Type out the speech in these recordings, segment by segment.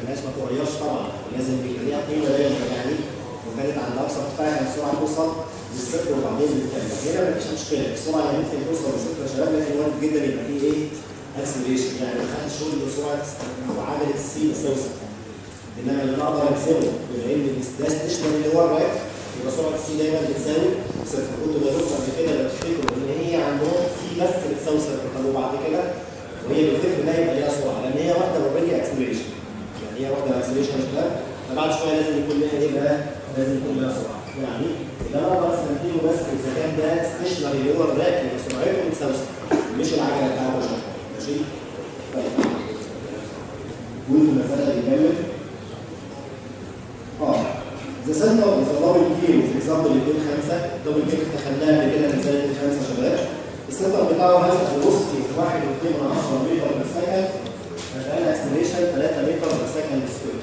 تعملهاش ما تغيرش طبعا، لازم يبقى ليها قيمه دايما يعني، وكانت عند اقصى ارتفاع كان السرعه توصل للصفر وبعدين بتكمل. هنا مفيش مشكله، السرعه اللي ممكن توصل لصفر يا شباب، لكن وارد جدا يبقى فيه ايه؟ اكسلريشن، يعني ما حدش يقول ان سرعه معادله السي تساوي صفر. انما اللي انا اقدر ارسمه بما ان ده ستيشنري اللي هو الراك، يبقى سرعه السي دايما بتساوي صفر. كنت بدرس قبل كده لو تفتكروا ان هي عندهم سي بس بتساوي صفر، طب وبعد كده وهي بتلف ده يبقى ليها سرعه لان هي واخده اوريدي اكسلريشن، يعني هي واخده اكسلريشن يا شباب، فبعد شويه لازم يكون لها ايه بقى؟ لازم يكون لها سرعه. يعني اللي انا اقدر استنتجه بس اذا كان ده ستيشنري اللي هو الراك يبقى سرعته بتساوي صفر، مش العجله بتاعته شغاله. ماشي؟ طيب قول المساله اللي كمل. The center of the double gear في example 2.5 double gear دخلناها قبل كده مثال 2.5 يا شباب. السنتر بتاعه هذا velocity 1.2 متر per second، هتبقى لها acceleration 3 متر per second square.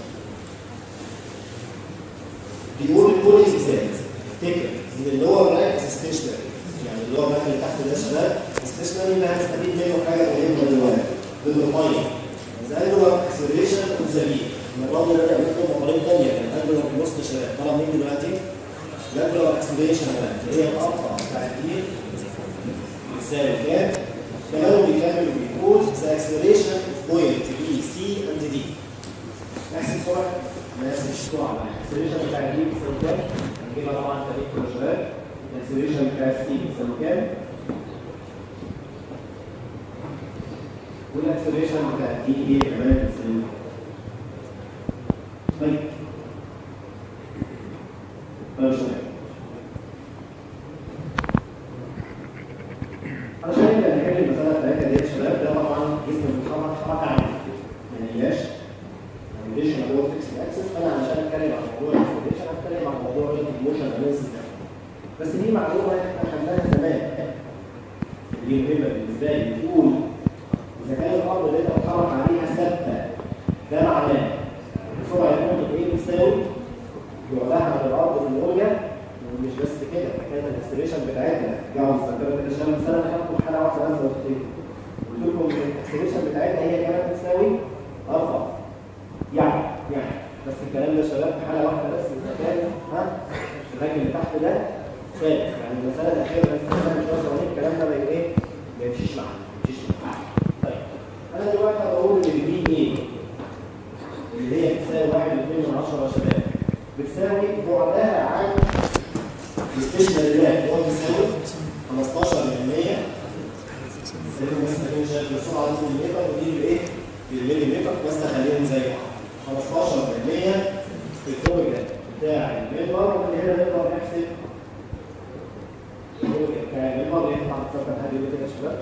بيقول الكل ازاي؟ افتكر ان اللي هو الراك ستيشنري، يعني اللي هو الراك اللي تحت ده يا شباب ستيشنري اللي هنستفيد منه حاجه مهمه دلوقتي بالميه. زي اللي هو acceleration of the beam. الراجل ده بيعمل لكم مقارنه ثانيه، كان قبل ما نبص يا شباب طلب مين دلوقتي؟ الانجلر اكسلريشن اللي هي القطعه بتاعت دي بتساوي كام؟ كمان بيكمل وبيقول ذا اكسلريشن اوف بوينت بي سي اند دي. نفس السرعه؟ نفس السرعه، الاكسلريشن بتاعت دي بتساوي كام؟ هنجيبها طبعا تاريخ يا شباب. الاكسلريشن بتاعت سي بتساوي كام؟ والاكسلريشن بتاعت دي ايه كمان بتساوي؟ طيب عشان نبدا نحل المساله بتاعتنا دي يا شباب، ده طبعا جسم بيتحرك حركه عاديه ما هياش روتيشن او فيكس اكسس. انا عشان اتكلم عن موضوع الروتيشن هتكلم عن موضوع الموشن اناليسيس ده، بس دي معلومه احنا خدناها زمان دي مهمه بالنسبه لي. بتقول اذا كان الارض اللي انت بتتحرك عليها ثابته، ده معناه سرعه نقطه ايه بتساوي بعدها عن الارض في الاولى. ومش بس كده، كانت الاكسلريشن بتاعتنا رجعوا الذاكره كده عشان مثلا انا هاخد حاله واحده بس لو تفتكروا، قلت لكم ان الاكسلريشن بتاعتنا هي كانت بتساوي ارفع، يعني بس الكلام ده يا شباب في حاله واحده بس، اذا كان الراجل اللي تحت ده ثابت، يعني المساله الاخيره بس مش قصدي الكلام ده ما ايه ما يمشيش معانا. طيب انا دلوقتي بقول ان البي ايه اللي هي بتساوي 1.2 يا شباب بتساوي بعدها عن الستيشنري اللي هو بيساوي 15% بس خلينا نشوف السرعه دي بالمتر ودي بالايه؟ بالمليمتر، بس خليهم زي بعض. 15% في الكوجة بتاع المنبر، ومن هنا نقدر نحسب الكوجة بتاع المنبر. ينفع نتصرف حاجه كده يا شباب؟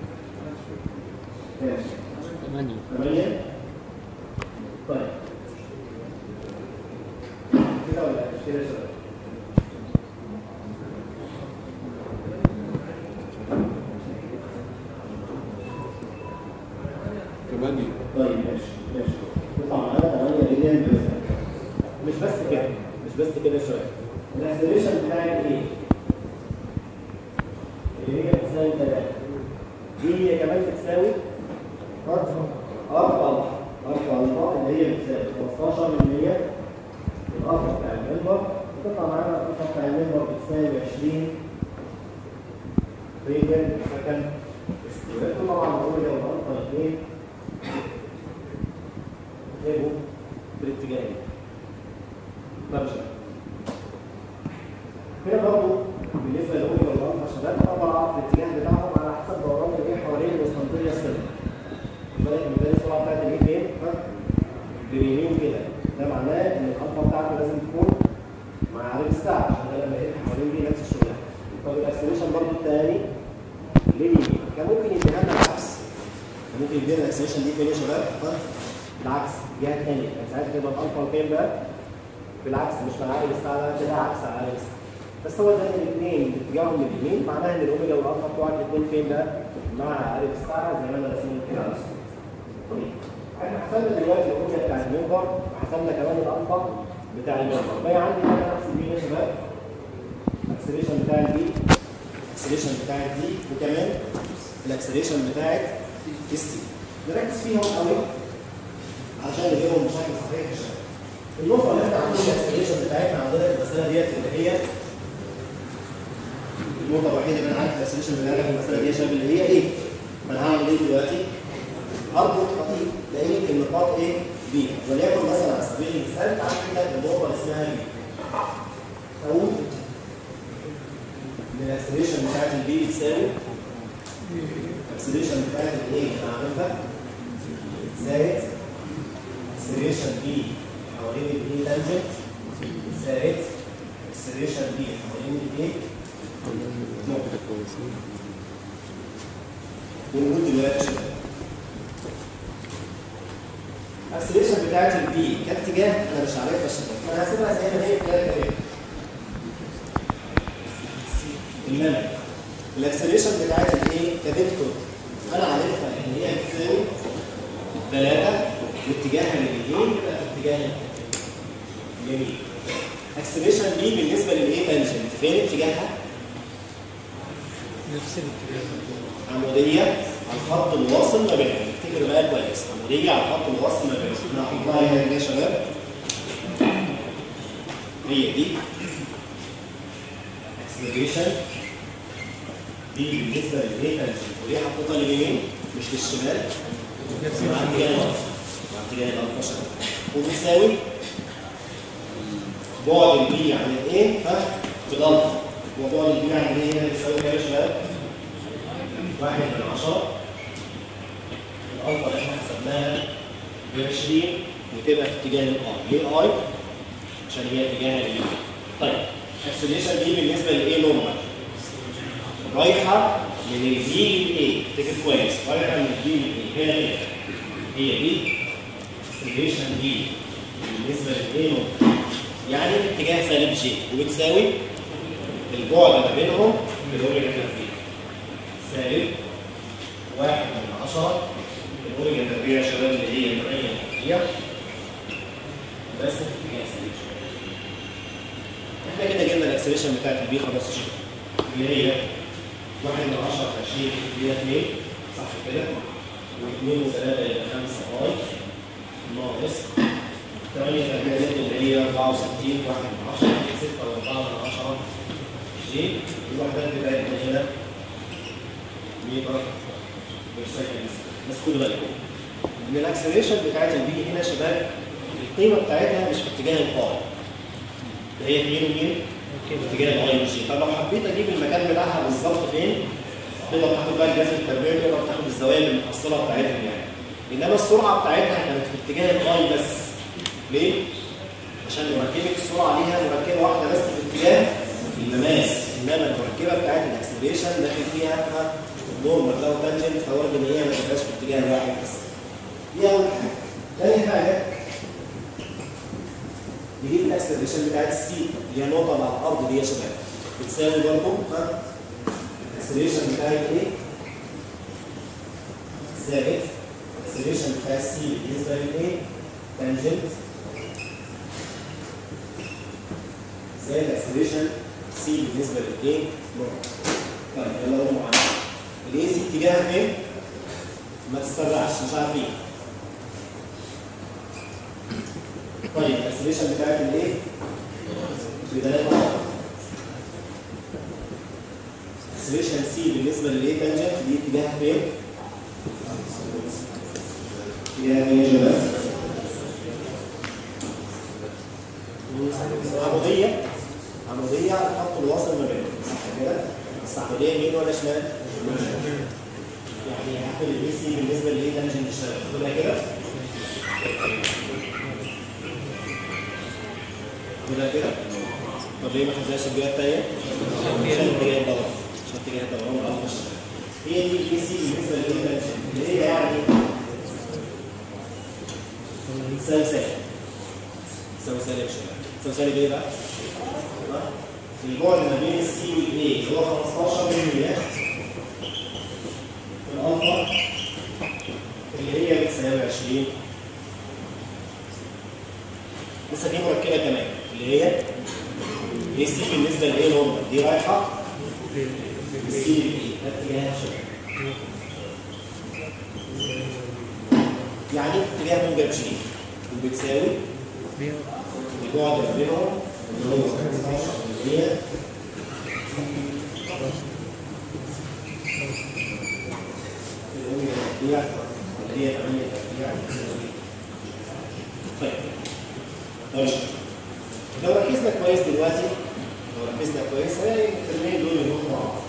ماشي 8. طيب كده ولا مش كده يا شباب؟ طيب ماشي نطلع معانا 8 مليون بس. مش بس كده يا شباب، الاكسلريشن بتاعت ايه؟ اللي هي بتساوي 3 دي هي كمان بتساوي ارفع اللي هي بتساوي 15% القطر بتاع المنبر. وتطلع معانا القطر بتاع المنبر بتساوي 20 راديان سكند سكوير. طبعا هو لو القطر 2 هيبقوا بالاتجاه برجع هنا برضه بالنسبه للاوميجا والالفا يا شباب اقدر اعرف الاتجاه بتاعهم على حسب دوران الايه حوالين القسطنطينيه السلبيه. بالك من ده السرعه بتاعت الايه فين؟ باليمين كده، ده معناه ان الالفا بتاعته لازم تكون مع عدد الساعه عشان ده لما يلف حوالين دي نفس الشغلانه. طب الاكسلريشن برضه الثاني لليمين كان ممكن يديها لنا العكس، كان ممكن يدينا الاكسلريشن دي فين يا شباب؟ بالعكس الجهه الثانيه، يعني ساعتها تبقى الالفا فين بقى؟ بالعكس، مش مع عقارب الساعه، لا كده عكس عقارب الساعه. بس هو ده الاثنين باتجاههم لليمين، معناها ان الاوميجا والالفا بتوعك الاثنين فين بقى؟ مع عقارب الساعه زي ما انا راسمهم كده على الصوره. طيب احنا حسبنا دلوقتي الاوميجا بتاع المنبر وحسبنا كمان الالفا بتاع المنبر. بقى عندي انا نفس البي يا شباب، الاكسلريشن بتاع البي، الاكسلريشن بتاع الدي، وكمان الاكسلريشن بتاعت السي. نركز فيهم قوي عشان علشان نجيبهم بشكل صحيح يا شباب. النقطه اللي احنا عندنا الاكسلريشن بتاعتنا عندنا في المساله ديت اللي هي النقطه الوحيده اللي انا عارف الاكسلريشن اللي في المساله دي يا شباب اللي هي ايه؟ فانا هعمل ايه دلوقتي؟ اربط خطيط دايره النقاط ايه؟ بي، وليكن مثلا على سبيل المثال تعالى عندك النقطه اللي اسمها بي. اقول ان الاكسلريشن بتاعت البي بتساوي الاكسلريشن بتاعت الايه اللي عاملها زائد اكسلريشن بي حوالين الايه تانجنت زائد اكسلريشن بي حوالين الايه نقطه. ونقول دلوقتي يا شباب الاكسلريشن بتاعت البي كاتجاه انا مش عارفها يا شباب، فانا هسيبها زي ما هي كده. انما الاكسلريشن بتاعت الايه كفيكتور انا عارفها ان هي بتساوي 3 واتجاهها لليمين يبقى في اتجاه اليمين. اكسلريشن بي بالنسبه للايه تانجنت فين اتجاهها؟ نفس الاتجاه عموديه على الخط الواصل ما بينهم. افتكروا بقى كويس، عموديه على الخط الواصل ما بينهم. احنا هنحطها هنا يا شباب، هي دي اكسلريشن دي بالنسبه للايه تانجنت. وليه حطيتها لليمين مش للشمال؟ مع اتجاه الارض، مع اتجاه الارض عشان وبيساوي بعد البي عن الايه بالالفا. وبعد البي عن الايه هنا بيساوي كام يا شباب؟ 1/10. الالفا اللي احنا حسبناها ب 20 وتبقى في اتجاه الاي. ليه اي؟ عشان هي اتجاهها لليمين. طيب اكسلريشن دي بالنسبه لايه نورمال؟ رايحه من البي للايه، افتكر كويس، رايحه من البي للايه. هي ايه؟ هي دي اكسلريشن دي بالنسبه للايه نورمال، يعني في اتجاه سالب جي، وبتساوي البعد ما بينهم بالاوميجا تربيع سالب 1/10. الاوميجا تربيع يا شباب اللي هي 8 بس في اتجاه سالب جي. احنا كده جبنا الاكسلريشن بتاعت البي خلاص يا شباب، اللي هي 1/10 20 اللي هي 2 صح كده؟ و2 و3 يبقى 5 اي ناقص 8 تربيع زد اللي هي 64 1/10 6 و4/10 جي. الوحدات بتاعتنا هنا متر بير سكند. بس خدوا بالكم ان الاكسلريشن بتاعت البي هنا يا شباب القيمه بتاعتها مش في اتجاه الاي، ده هي فين ومين؟ في اتجاه الاي والجي. طب لو حبيت اجيب المكان بتاعها بالظبط فين؟ تقدر تاخد بقى الجذر التربيعي، تقدر تاخد الزوايا المحصله بتاعتهم يعني. انما السرعه بتاعتها كانت في اتجاه الاي بس. ليه؟ عشان مركبه السرعه ليها مركبه واحده بس في اتجاه المماس، انما المركبه بتاعت الاكسلريشن داخل فيها نورمال لو تانجنت، فورد ان هي ما تبقاش في اتجاه واحد بس. دي اول حاجه. ثاني حاجه نجيب الاكسلريشن بتاعت السي اللي هي نقطه على الارض دي يا شباب، بتساوي برضه الاكسلريشن بتاعت ايه؟ زائد الاكسلريشن بتاع السي بالنسبه لايه؟ تانجنت زائد الاكسلريشن سي بالنسبه للايه؟ نورمال. طيب يلا قولوا معايا الاي سي اتجاهها فين؟ ما تسترجعش مش عارفين. طيب الاكسلريشن بتاعت الايه؟ في 3 اكسلريشن سي بالنسبه للايه تانجنت دي اتجاهها فين؟ اتجاهها فين يا شباب؟ عموديه على الخط الواصل ما بينهم صح كده؟ بس عموديه يمين ولا شمال؟ يعني هاخد البي سي بالنسبه للايه تانجنت الشمال، خدها كده خدها كده. طب ليه ما خدناش الجهه الثانيه؟ عشان اتجاه الدوران، عشان اتجاه الدوران الاخر. هي دي البي سي بالنسبه للايه تانجنت اللي هي يعني تساوي سالب. تساوي سالب يا شباب. تساوي سالب ايه بقى؟ البعد ما بين السي والاي اللي هو 15 مللي الالفا اللي هي بتساوي 20. لسه في مركبه كمان اللي هي اي سي بالنسبه لايه نورمال، دي رايحه السي للاي، ده اتجاهها شباب. يعني اتجاه موجب جي. وبتساوي البعد ما بينهم اللي هو 15% الأوميجا تربيع اللي هي 8 تربيع. طيب لو ركزنا كويس دلوقتي، هنلاقي الترمين دول يروحوا مع بعض.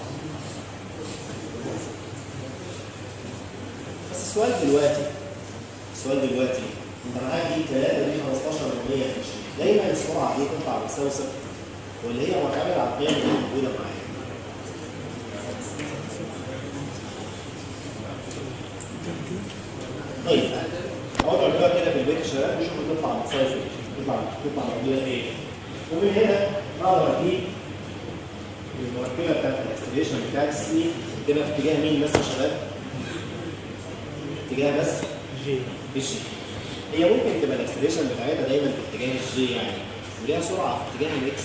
بس السؤال دلوقتي انت معاك دي 3 دي 15% في 20، دايما السرعه دي تطلع بتساوي صفر ولا هي معتمده على القيم اللي موجوده معايا؟ طيب اقعدوا كده في البيت الشباب وشوفوا تطلع بتساوي فين، تطلع موجوده فين. ومن هنا اقدر اجيب المركبه بتاعت الاكسلريشن بتاعت السي تبقى في اتجاه مين بس يا شباب؟ اتجاه بس جي. هي ممكن تبقى الاكسلريشن بتاعتها دايما في اتجاه الجي يعني، وليها سرعه في اتجاه الاكس.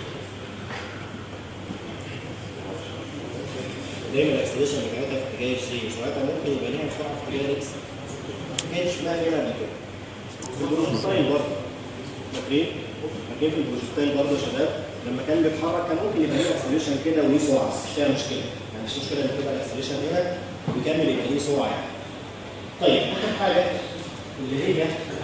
دايما الاكسلريشن بتاعتها في اتجاه الجي، وساعتها ممكن يبقى ليها سرعه في اتجاه الاكس. ما كانش اسمها هنا قبل كده. في البروجكتايل برضه. فاكرين في البروجكتايل برضه يا شباب لما كان بيتحرك كان ممكن يبقى ليه اكسلريشن كده وليه سرعه، مش فيها مشكله. يعني مش مشكله ان تبقى الاكسلريشن هنا ويكمل يبقى ليه سرعه يعني. طيب اخر حاجه اللي هي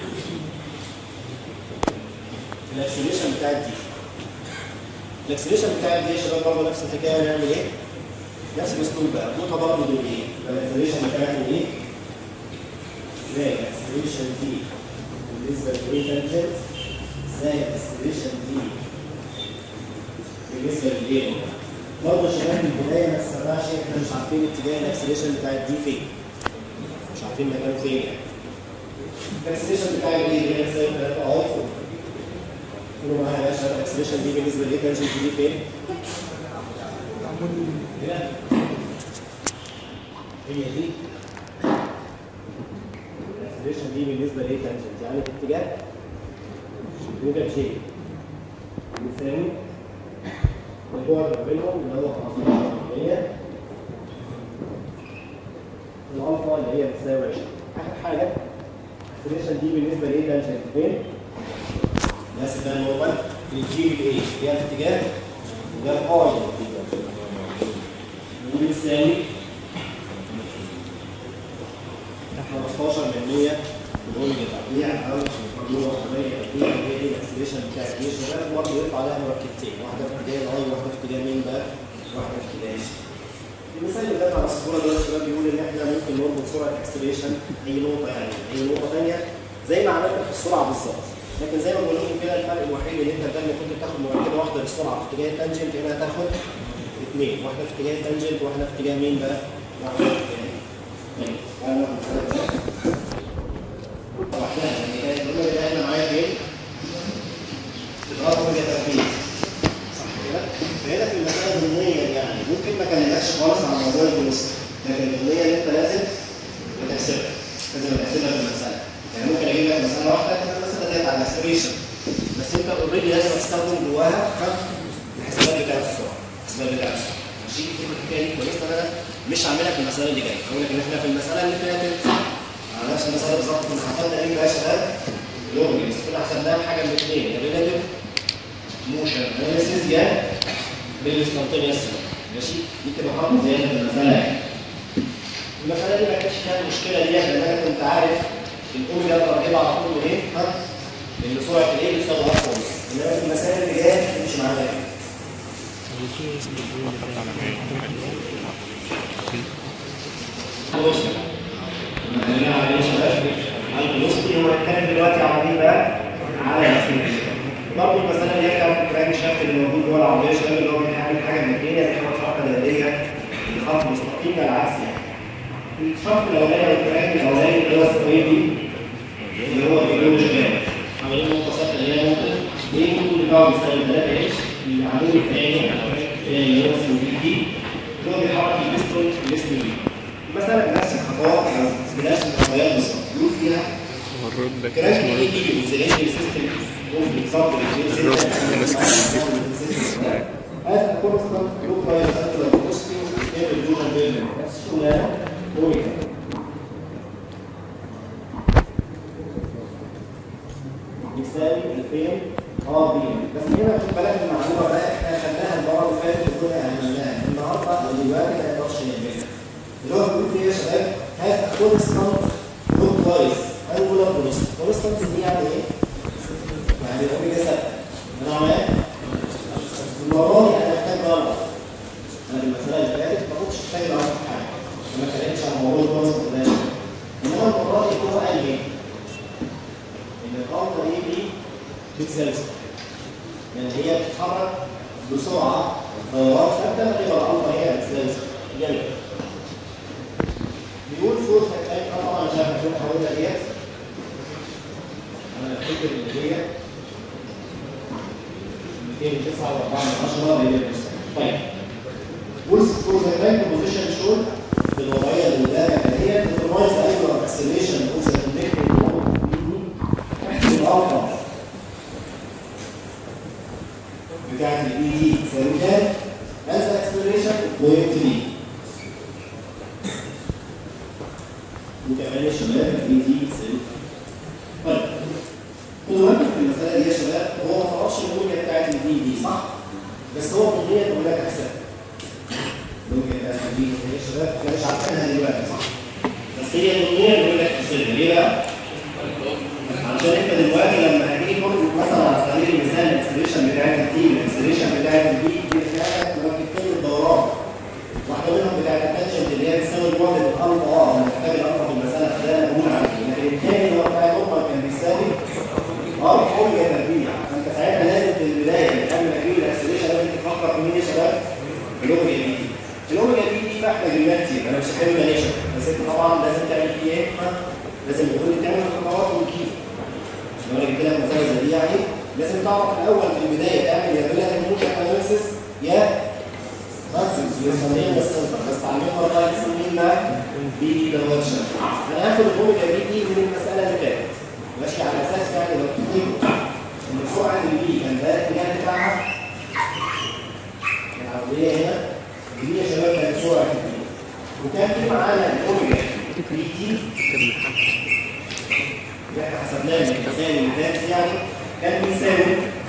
الاكسلريشن بتاعت دي. الاكسلريشن بتاعت دي يا شباب برضه نفس الحكايه. نعمل ايه؟ نفس الاسلوب بقى، اربطها برضه بالايه؟ الاكسلريشن بتاعت ايه؟ زي الاكسلريشن دي بالنسبه للايه تانجنت زي الاكسلريشن دي بالنسبه للايه؟ برضه يا شباب في البدايه ما تسرعش، احنا مش عارفين اتجاه الاكسلريشن بتاعت دي فين. مش عارفين مكانه فين يعني. الاكسلريشن بتاعت ايه؟ اللي هي بتساوي 3 اي فوق. قولوا معايا يا باشا الاكسلريشن دي بالنسبه لايه تانجنت دي فين؟ هنا. هي دي. الاكسلريشن دي بالنسبه لايه تانجنت؟ يعني في اتجاه موجب شيء. بيساوي البعد ما بينهم اللي هو 15% الالفا اللي هي بتساوي 20. اخر حاجه الاكسلريشن دي بالنسبه لايه تانجنت فين؟ نفس ده نورمال بنجيب الايه؟ اللي هي في اتجاه وده الاي وبتساوي 15% الاوميجا تربيع او اللي هو 8 تربيع اللي هي الاكسلريشن بتاعت دي. الشباب برضه يطلع عليها مركبتين، واحده في اتجاه الاي وواحده في اتجاه مين بقى؟ واحده في اتجاه الجي. المثال اللي فات على الصوره ده الشباب بيقول ان احنا ممكن نربط سرعه الاكسلريشن اي نقطه يعني اي نقطه ثانيه زي ما عملنا في السرعه بالظبط. لكن زي ما بقول لكم كده الفرق الوحيد ان انت بدل ما كنت بتاخد مركبه واحده للسرعه في اتجاه التانجنت هنا هتاخد اثنين، واحده في اتجاه التانجنت وواحده في اتجاه مين بقى؟ واحده في اتجاه مين؟ طبعا يعني الجمله اللي احنا معايا فين؟ الارض وهي تربيع. صح كده؟ فهنا في المساله الضمنيه يعني ممكن ما كلمناش خالص عن موضوع الفلوس، لكن الضمنيه اللي انت لازم تحسبها، في المساله. يعني ممكن اجيب لك مساله واحده كده المساله ديت على الاكسلريشن، بس انت اوريدي لازم تستخدم جواها الحسابات بتاعت السرعه، ماشي؟ دي الحكايه دي كويسه انا مش هعملها في المساله اللي جايه، هقول لك ان احنا في المساله اللي فاتت على نفس المساله بالظبط كنا حسبنا ايه بقى يا شباب؟ لوجيكس، كنا حسبناها بحاجه من الاثنين، يا ريلاتيف موشن اناليسيس يا بالسبونتينيوس. ماشي؟ دي كده حاطط زي في المساله يعني. المساله دي ما كانتش فيها المشكله دي لان انا كنت عارف الاوميجا ترجمها على طول ايه؟ ان سرعه الايه بتساوي اصلا. انما في المسائل اللي جايه مش معانا ايه؟ الفلوسفي هو هيتكلم دلوقتي على مين بقى؟ على الاكسلريشن. برضه المساله اللي هي بتاعت الكرانك شافت اللي موجود جوه العربيه الشباب اللي هو بيعمل حاجه من الاثنين، يا بيحط شرطه دائريه الخط مستقيم العكس يعني. الشرط الاولاني او الكرانك الاولاني اللي هو السويدي اللي هو بيقول شباب عمليه نقطه ثابته اللي هي نقطه ايه كل بتاعه بيساوي 3 اتش. العمود الثاني اللي هو اسمه بي دي اللي هو بيحرك البيستون الاسم بي. مثلا بنفس الخطوات او بنفس الخطوات بالظبط يقول فيها كراش ايه دي الانزلاج سيستم اوف بالظبط هذا كونستانت لوك باي سنترال فيلوسيتي ستيبل ديوجن بيلدينج نفس الشغلانه. بيساوي 2000 ار بي ام. بس هنا خد بالك من المعلومه بقى احنا خدناها المره اللي فاتت وكنا اهملناها النهارده ودلوقتي ما نقدرش نعملها. اللي هو بيقول فيه يا شباب هات كونستانت لوك وايز انجولار فيلوسيتي. كونستانت دي يعني ايه؟ يعني الاوميجا ثابته. انا عمال المره دي انا محتاج اعرف. انا في المساله اللي فاتت ما كنتش محتاج اعرف حاجه. ما اتكلمتش عن موضوع الكونستانت ده. انما المره دي هو قال ايه؟ ان الالفا اي بي بتساوي يعني هي بتتحرك بسرعه دورات ثابته فتبقى الالفا هي بتساوي جميل. بيقول فورس هتلاقي طبعا مش عارف اشوف حوالي ديت. انا افتكر ان هي 209.4 ملي. طيب فورس هتلاقي بوزيشن شورت في الوضعيه اللي قدامك ديت بتميز ايوه اكسلريشن فورس هتلاقي الالفا بتاعت البي دي تساوي كام؟ از اكسلريشن بوينت بي. وكمان يا شباب البي دي تساوي. طيب خدوا بالكم في المساله دي يا شباب هو ما تعرفش الاوميجا بتاعت البي دي صح؟ بس هو بالنيه بيقول لك احسن. الاوميجا بتاعت البي دي يا شباب احنا مش عارفينها دلوقتي صح؟ بس هي بالنيه بيقول لك احسنها ليه بقى؟ عشان انت دلوقتي لما هتيجي تربط مثلا على سبيل المثال الاكسلريشن بتاعت التي والاكسلريشن بتاعت البي دي بتاعتك مركبتين الدوران. واحده منهم بتاعت التنشنت اللي هي بتساوي الوحده الالفا انا محتاج الالفا في المساله فده بقول عليه، لكن الثاني اللي هو بتاع النورمال كان بيساوي اوميجا تربيع. فانت ساعتها لازم في البدايه قبل ما تجيب الاكسلريشن لازم تفكر في مين يا شباب؟ الاوميجا بي دي. الاوميجا بي دي بقى احنا جبناها كتير انا مش هحل مانيشن بس انت طبعا لازم تعمل فيه ايه؟ لازم يقول لي تعمل خطوات وكيف. لو انا جبت لك مساله زي دي يعني لازم تعرف الاول في البدايه تعمل يا ريلاتيف موشن اناليسيس يا بس علمنا والله اسمين ما بي دي دايركشن. انا هاخد الاوميجا بي دي من المساله اللي فاتت ماشي على اساس يعني لو تفتكروا ان سرعه البي كان ده الاتجاه بتاعها العرضيه هنا دي يا شباب كانت سرعه البي وكان في معانا الاوميجا بي دي اللي احنا حسبناه من المثال اللي فات يعني كان بيساوي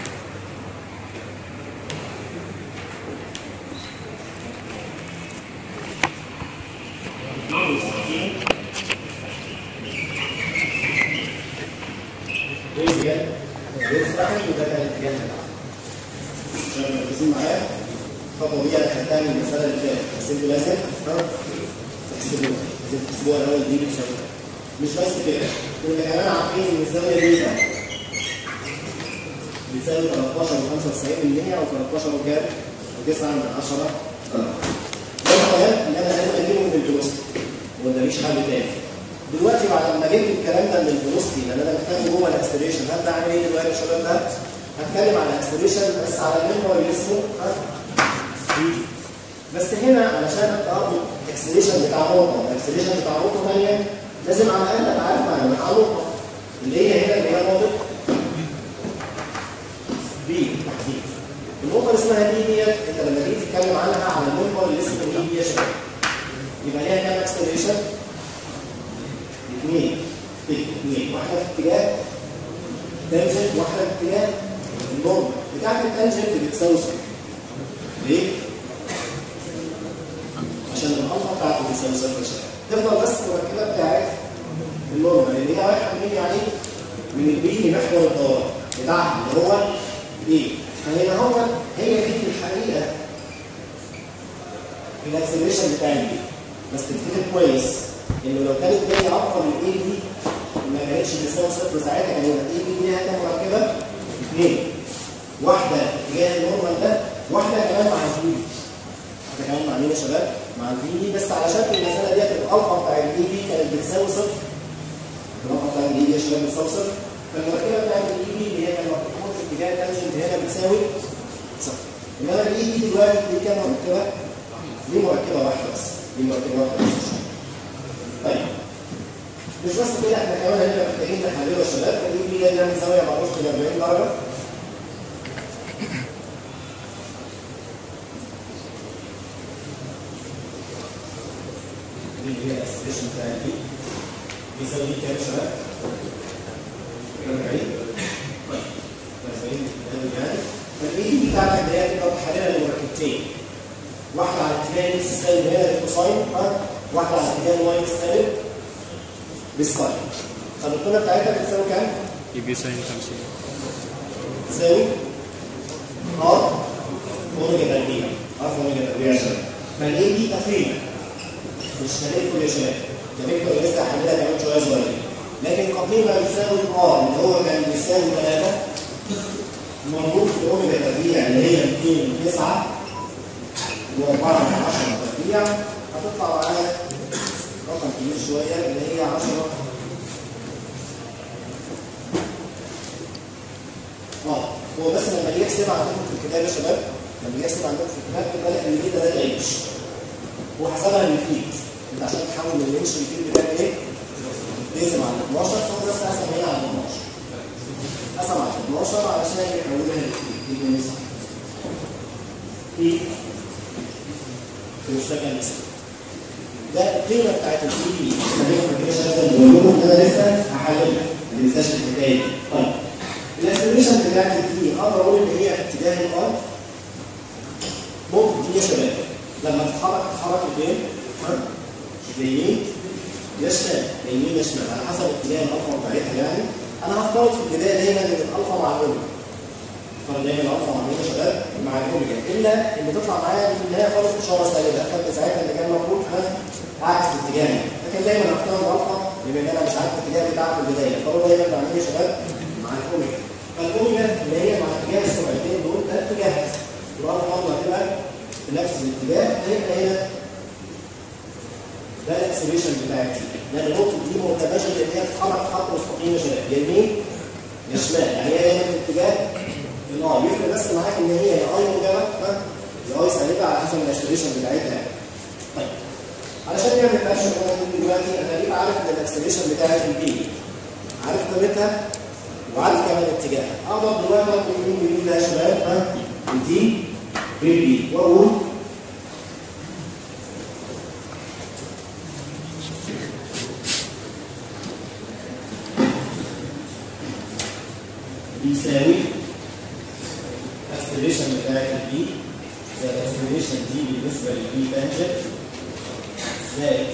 وده كان الاتجاه بتاعها. عشان مركزين معايا الخطوه دي انا خدتها من المساله اللي فاتت بس انتوا لازم تحسبوها لازم تحسبوها الاول دي بتساوي مش بس كده كنا كمان عارفين ان الزاويه دي بتساوي 13.95% او 13 وكام؟ و9 من 10 ده الكلام اللي انا لازم اجيبه من الفيلوسيتي ولا مفيش حل تاني. دلوقتي بعد ما جبت الكلام ده من الفيلوسيتي لان انا محتاجه جوه الاكسلريشن هبدا اعمل ايه دلوقتي يا شباب؟ ده هتكلم على الاكسلريشن بس على المحور اللي اسمه بس هنا علشان ابدا اربط الاكسلريشن بتاع نقطه والاكسلريشن بتاع نقطه ثانيه لازم على الاقل ابقى عارف معلومات عن نقطه اللي هي هنا اللي هي نقطه بي تحديد. النقطه اللي اسمها دي ديت انت لما تيجي تتكلم عنها على المحور اللي اسمه دي يا شباب يبقى ليها كام اكسلريشن؟ اثنين واحده في اتجاه تانجنت واحده في اتجاه النورمال. بتاعت التانجنت بتساوي صفر. ليه؟ عشان الالفا بتاعته بتساوي صفر يا شباب. تفضل بس المركبه بتاعت النورمال اللي هي رايحه منين يعني؟ من البي لمحور الدوران بتاعها اللي هو ايه؟ فهنا هو هي دي في الحقيقه الاكسلريشن بتاع البي. بس تفتكر كويس انه لو كانت جايه اكتر من اي دي ما كانتش بتساوي صفر ساعتها كان يبقى اي دي ليها كام مركبه؟ اثنين. واحده اتجاه النورمال ده واحده كمان مع الفي دي. واحده كمان مع مين يا شباب؟ مع الفي دي بس علشان في المساله ديت الالفا بتاع الاي دي كانت بتساوي صفر. الالفا بتاع الاي دي يا شباب بتساوي صفر. فالمركبه بتاعت الاي دي اللي هي كانت مكتوبه في اتجاه التانجنت هنا بتساوي صفر. انما الاي دي دلوقتي دي كام مركبه؟ دي مركبه واحده بس. دي مركبه واحده بس. طيب مش بس كده احنا كمان هنبقى محتاجين نحلله يا شباب فدي دي نعمل زاويه معروف ب 40 درجه. دي هي الاكسبريشن بتاع البي بيساوي كام يا شباب؟ 40 الاي بتاعتك اللي هي تبقى محلله لمركبتين. واحده على اتجاه الاكس السالب هنا بالكوساين، واحده على اتجاه الواي السالب بالساين. طب القيمه بتاعتها بتساوي كام؟ يبقى ساين 50 تساوي ار اوميجا تربيع. ار اوميجا تربيع يا شباب. فالاي دي تقريبا مش هنقفل يا شباب، ده فيكتور لسه هحللها كمان شويه صغيرين. لكن قيمه بتساوي ار اللي هو كان بيساوي 3 مربوط باوميجا تربيع اللي هي 209 و4 تربيع، هتطلع معانا رقم كبير شويه اللي هي 10. هو بس لما يجي يحسب عندكم في الكتاب يا شباب، لما يجي يحسب عندكم في الكتاب يبقى لك ان كده ده العيش. هو حسبها للفيت، انت عشان تحول من الانش للفيت بتعمل ايه؟ تقسم على 12، فهو بس قسم هنا على 12. قسم على 12 علشان يحولها للفيت، دي بالنسبه فيت في السكند سنه. ده القيمه بتاعت الفي بي، انا لسه هحللها، ما تنساش الحكايه دي. طيب الاكسلريشن بتاعت الفي اقدر اقول ان هي في اتجاه الار. ممكن دي يا شباب لما تتحرك لفين؟ ليمين يا شمال، ليمين يا شمال على حسب اتجاه الالفا بتاعتها يعني. انا هفترض في البدايه دايما ان الالفا مع الاوميجا. هفترض دايما الالفا مع مين يا شباب؟ مع الاوميجا، الا ان تطلع معايا في النهايه خالص اشاره سالبه، فانت ساعتها اللي كان المفروض اعكس اتجاهي. لكن دايما هفترض الالفا بما ان انا مش عارف الاتجاه بتاعها في البدايه، فهو دايما مع مين يا شباب؟ مع الاوميجا. فالاوميجا اللي هي مع اتجاه السرعتين دول ده اتجاهها. الالفا برضه هتبقى في نفس الاتجاه، هيبقى هنا ده الاكسلريشن بتاعتي. لان النقطه دي مرتبطه لان هي بتتحرك في خط مستقيم يا شباب، يمين يا شمال، يعني هي دايما في اتجاه الاي. يفرق بس معاك ان هي يا اي موجبه يا اي سالبه على حسب الاكسلريشن بتاعتها. طيب علشان نعمل بقى الشغلانه دي دلوقتي، انا ليه عارف ان الاكسلريشن بتاعت البي عارف قيمتها وعارف كمان اتجاهها. اقدر دلوقتي اقول مين بالبي ده يا شباب؟ دي بالبي، واقول بيساوي الاكسلريشن بتاعت البي زائد الاكسلريشن دي بالنسبه للبي تانجنت زائد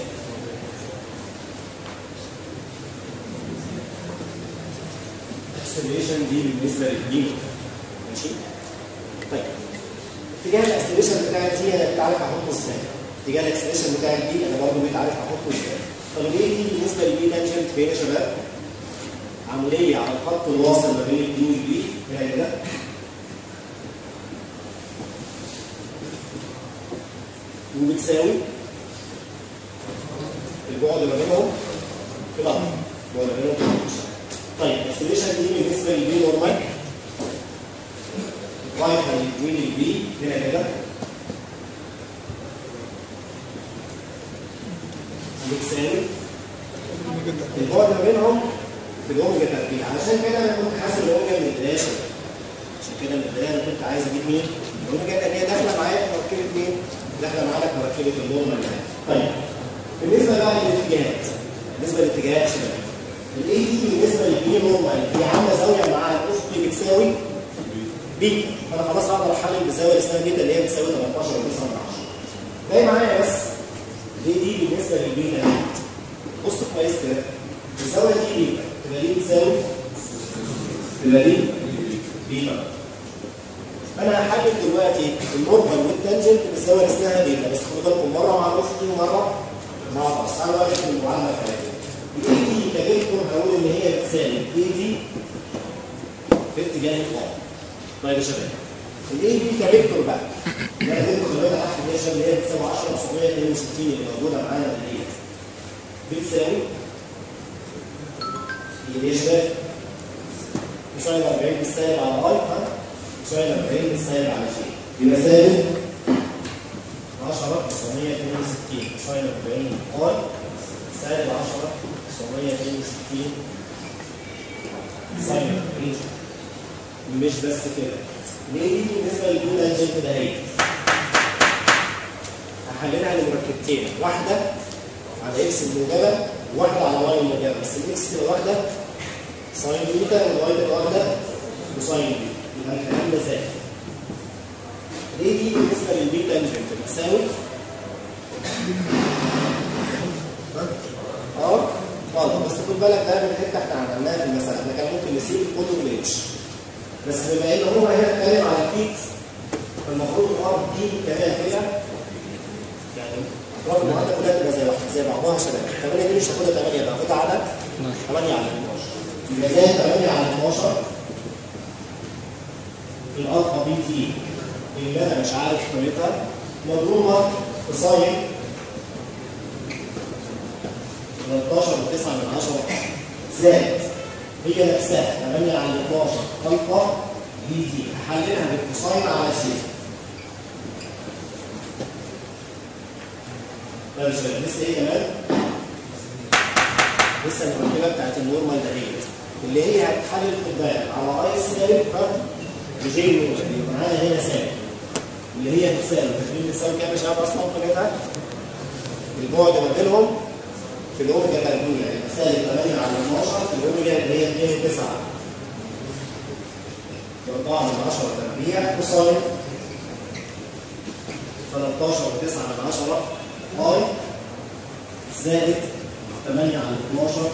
الاكسلريشن دي بالنسبه للبي. ماشي؟ طيب اتجاه الاكسلريشن بتاعت دي انا بتعرف احطه ازاي؟ اتجاه الاكسلريشن بتاعت دي انا برضه بتعرف احطه ازاي؟ طب ليه دي بالنسبه للبي تانجنت فين يا شباب؟ عمليه على الخط الواصل ما بين الدي والبي هنا كده، وبتساوي البعد ما بينهم في الارض، البعد ما بينهم في الارض. طيب الاكسلريشن دي بالنسبه للبي نورمال، واي هيديني البي هنا كده، بتساوي البعد ما بينهم في الاوميجا تربيع. علشان كده انا كنت حاسب الاوميجا من البدايه، عشان كده من البدايه انا كنت عايز اجيب مين؟ الاوميجا لان هي داخله معايا في مركبه مين؟ داخله معايا في مركبه النورمال يعني. طيب بالنسبه بقى للاتجاهات، بالنسبه للاتجاهات يا شباب، الاي دي بالنسبه للبي نورمال هي عامله زاويه مع الافقي بتساوي بيتا، فانا خلاص هقدر احلل بالزاويه اللي اسمها بيتا اللي هي بتساوي 18 ونص من 10. باقي معايا بس دي بالنسبه للبيتا. بص كويس كده، الزاويه دي بيتا تبقى دي بتساوي دي بيتا. انا هحدد دلوقتي النورمال والتانجنت بالزاويه اللي اسمها بيتا، بس خدوا بالكم مره مع الافقي ومره مع الراس. تعالوا بقى نشوف المعادله بتاعتها. الاي دي كفيكتور هقول ان هي بتساوي اي دي في اتجاه الفاضي. طيب يا شباب الاي دي كفيكتور بقى انا اديتكم خلينا تحت النيشن اللي هي بتساوي 10/962 اللي موجوده معانا ديت، بتساوي يا شباب كوساين 40 بالسالب على اي، كوساين 40 بالسالب على جي، يبقى سالب 10/962 كوساين 40 اي سالب 10/962 ساين 40. مش بس كده، ليه دي بالنسبه للبي تانجنت ده هي هحللها لمركبتين، واحده على اكس الموجبه وواحده على واي الموجبه، بس الاكس تبقى واحده ساين بيتا والواي تبقى واحده كوساين بيتا، يبقى الكلام ده زائد. ايه دي بالنسبه للبي تانجنت بتساوي غلط، بس خد بالك ده من الحته احنا عملناها في المساله، احنا كان ممكن نسيب الفوتو جليتش، بس بما ان هو هنا اتكلم على الفيت فالمفروض الار دي كمان كده يعني الرقم المعادله كلها تبقى زي بعضها يا شباب. 8 دي مش هاخدها 8 ده هاخدها على 8 على 12 يبقى زي 8 على 12 الالفا بي تي اللي انا مش عارف قيمتها مضروبه في ساين 13.9 زائد هي نفسها 8 على 12 الفا بي تي هحللها بالكوساين على شيء. طيب يا شباب لسه ايه كمان؟ لسه المركبه بتاعت النورمال دهيت اللي هي هتتحلل خد بالك على اي سالب بجي نورمال يبقى معانا هنا سالب اللي هي بتساوي فاكرين بتساوي كام يا شباب اصلا قيمتها؟ البعد ما بينهم في الاوميجا تربيع يعني سالب 8 على 12 في الاوميجا اللي هي 2 9 4 من 10 تربيع كوساين 13.9 اي زائد 8 على 12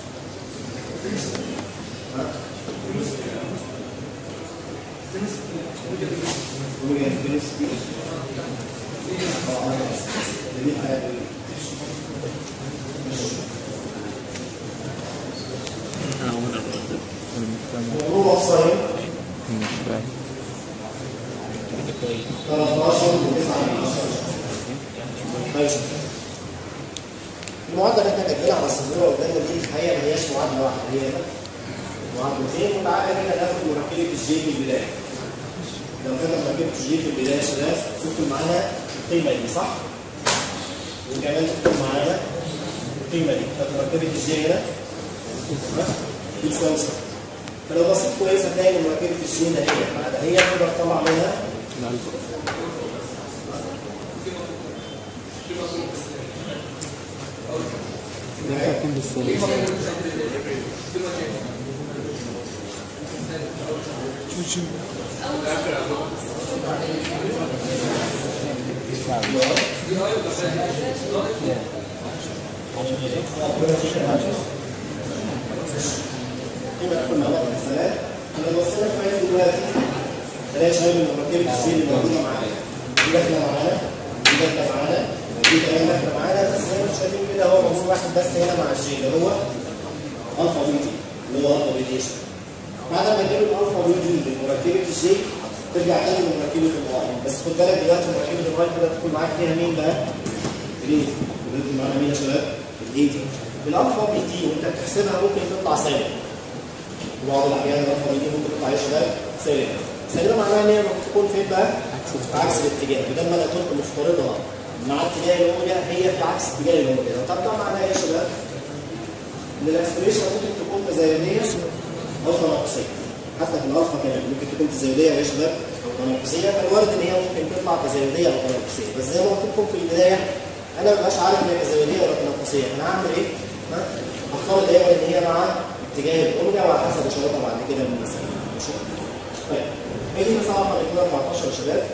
مضروبة في ساين 13.9. المعادلة اللي احنا كاتبينها على السبورة قدامنا دي الحقيقة ما هياش معادلة واحدة، هي معادلتين وتعالى كده ناخد مركبة الجي في البداية. لو كده مركبة الجي في البداية يا شباب تكتب معانا القيمة دي صح؟ وكمان تكتب معانا القيمة دي، فمركبة الجي هنا دي تساوي صفر. فلو بصيت كويس هتلاقي ان مركبة الجي ده هي تقدر تطلع منها انا بوصلك كويس دلوقتي الاقي شايف ان مركبه الجي اللي موجوده معايا دي داخله معانا دي داخله معانا ودي كمان داخله معانا، بس زي ما انتم شايفين كده هو موجود واحد بس هنا مع الجي اللي هو الفا بي تي اللي هو الفا بيتيشن. بعد ما يجيب الالفا بي تي لمركبه الجي ترجع تاني لمركبه الواي، بس خد بالك دلوقتي مركبه الواي كده تدخل معاك فيها مين بقى؟ الايتي. بيدخل معانا مين يا شباب؟ الايتي. الالفا بي تي وانت بتحسبها ممكن تطلع سالب. وبعض الاحيان الالفا بي تي ممكن تطلع يا شباب سالب. سالبه معناها ان هي ممكن تكون فين بقى؟ عكس الاتجاه، بدل ما انا كنت مفترضها مع اتجاه الاوميجا هي في عكس اتجاه الاوميجا. طب ده معناها ايه يا شباب؟ ان الاكسبريشن ممكن تكون تزايديه او تناقصيه. حتى في الالفا كمان ممكن تكون تزايديه يا شباب او تناقصيه، فالوارد ان هي ممكن تطلع تزايديه او تناقصيه، بس زي ما قلت لكم في البدايه انا ما ببقاش عارف هي تزايديه ولا تناقصيه، انا هعمل ايه؟ هختار دايما ان هي مع اتجاه الاوميجا وعلى حسب اشارتها بعد كده من المساله. ماشي؟ طيب هي دي مساله رقم 14 يا شباب.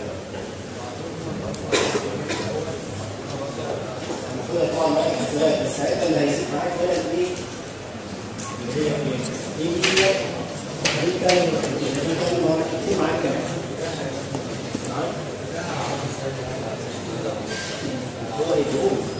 المفروض طبعا معاك حسابات، بس ساعتها اللي هيزيد معاك هنا الايه؟ اللي هي فين؟ دي كان مركبتين معاك كمان. هو يجوز